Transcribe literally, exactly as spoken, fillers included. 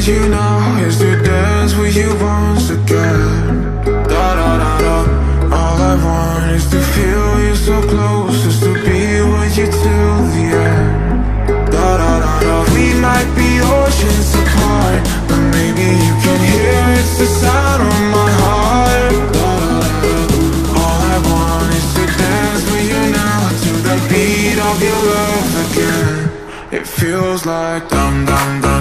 with you now is to dance with you once again. Da da da da. All I want is to feel you so close, just to be with you till the end. Da da da da. We might be oceans apart, but maybe you can hear it's the sound of my heart. Da da da da. All I want is to dance with you now to the beat of your love again. It feels like dum dum dum.